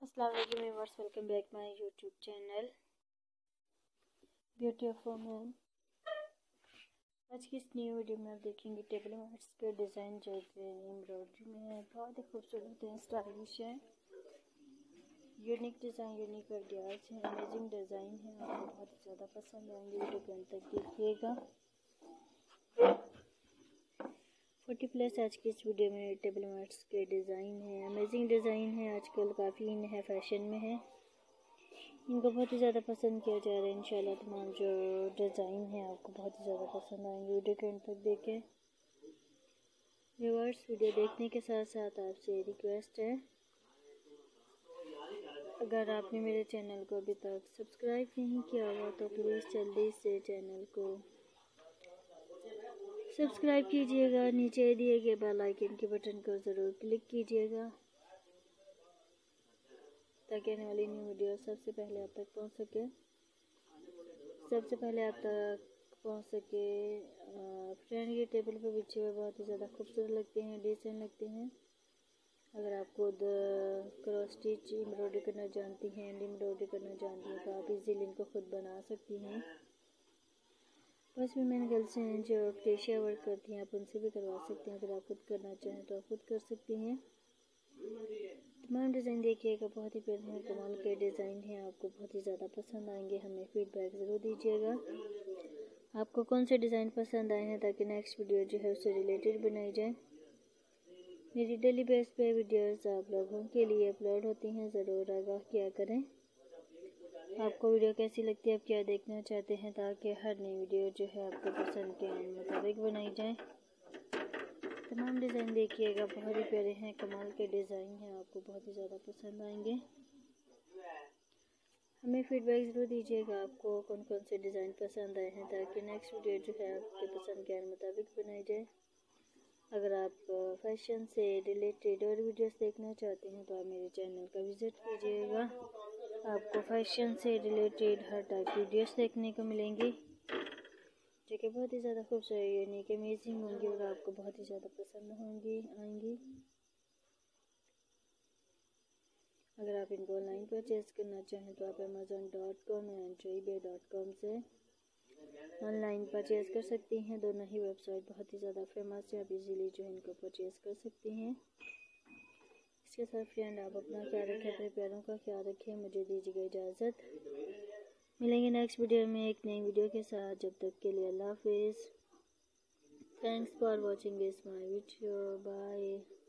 अस्सलाम वालेकुम viewers, welcome back my YouTube channel beauty of women. आज की इस न्यू वीडियो में आप देखेंगे टेबल मैट्स के डिज़ाइन जो एम्ब्रॉयडरी में है। बहुत ही खूबसूरत है, स्टाइलिश है, यूनिक डिज़ाइन, यूनिक आइडियाज़ हैं, अमेजिंग डिज़ाइन है। आपको बहुत ही ज़्यादा पसंद आएंगे, वीडियो को अंत तक देखिएगा। 40+ आज की इस वीडियो में टेबल मैट्स के डिज़ाइन है, अमेजिंग डिज़ाइन है। आजकल काफ़ी इन है, फैशन में है, इनको बहुत ही ज़्यादा पसंद किया जा रहा है। इंशाल्लाह तमाम जो डिज़ाइन है आपको बहुत ही ज़्यादा पसंद आएंगे, वीडियो के अंत तक देखें। व्यूअर्स, वीडियो देखने के साथ साथ आपसे रिक्वेस्ट है, अगर आपने मेरे चैनल को अभी तक सब्सक्राइब नहीं किया हुआ तो प्लीज़ जल्दी से चैनल को सब्सक्राइब कीजिएगा। नीचे दिए गए बेल आइकन के बटन को ज़रूर क्लिक कीजिएगा ताकि आने वाली न्यू वीडियो सबसे पहले आप तक पहुंच सके। फ्रेंड, ये टेबल पे बिछे हुए बहुत ही ज़्यादा खूबसूरत लगते हैं, डिसेंट लगते हैं। अगर आप खुद क्रॉस स्टिच एम्ब्रॉयडरी करना जानती हैं, हैंड एम्ब्रॉयडरी करना जानती हैं तो आप इजीली इनको खुद बना सकती हैं। बस वुमेन गर्ल्स हैं जो क्रोशिया वर्क करती हैं, आप उनसे भी करवा सकते हैं। अगर आप खुद करना चाहें तो आप खुद कर सकती हैं। तमाम डिज़ाइन देखिएगा, बहुत ही प्यारे हैं, कमाल के डिज़ाइन हैं, आपको बहुत ही ज़्यादा पसंद आएंगे। हमें फीडबैक ज़रूर दीजिएगा आपको कौन से डिज़ाइन पसंद आए हैं, ताकि नेक्स्ट वीडियो जो है उससे रिलेटेड बनाई जाए। मेरी डेली बेस पे वीडियोस आप लोगों के लिए अपलोड होती हैं, ज़रूर आगाह किया करें। आपको वीडियो कैसी लगती है, आप क्या देखना चाहते हैं, ताकि हर नई वीडियो जो है आपको पसंद के मुताबिक बनाई जाए। तमाम डिज़ाइन देखिएगा, बहुत ही प्यारे हैं, कमाल के डिज़ाइन हैं, आपको बहुत ही ज़्यादा पसंद आएंगे। हमें फीडबैक ज़रूर दीजिएगा आपको कौन कौन से डिज़ाइन पसंद आए हैं, ताकि नेक्स्ट वीडियो जो है आपके पसंद के मुताबिक बनाई जाए। अगर आप फैशन से रिलेटेड और वीडियोस देखना चाहते हैं तो आप मेरे चैनल का विज़िट कीजिएगा। आपको फैशन से रिलेटेड हर टाइप की वीडियोस देखने को मिलेंगी जो कि बहुत ही ज़्यादा खूबसूरत, यूनिक, अमेजिंग होंगी और आपको बहुत ही ज़्यादा पसंद आएंगी। अगर आप इनको ऑनलाइन परचेज़ करना चाहें तो आप amazon.com या ebay.com से ऑनलाइन परचेज़ कर सकती हैं। दोनों ही वेबसाइट बहुत ही ज़्यादा फेमस है, आप इजीली जो है इनको परचेज़ कर सकती हैं। इसके साथ फ्रेंड, आप अपना ख्याल रखें, अपने प्यारों का ख्याल रखें। मुझे दीजिएगा इजाज़त, मिलेंगे नेक्स्ट वीडियो में एक नई वीडियो के साथ। जब तक के लिए अल्लाह हाफिज़। Thanks for watching this my video, bye.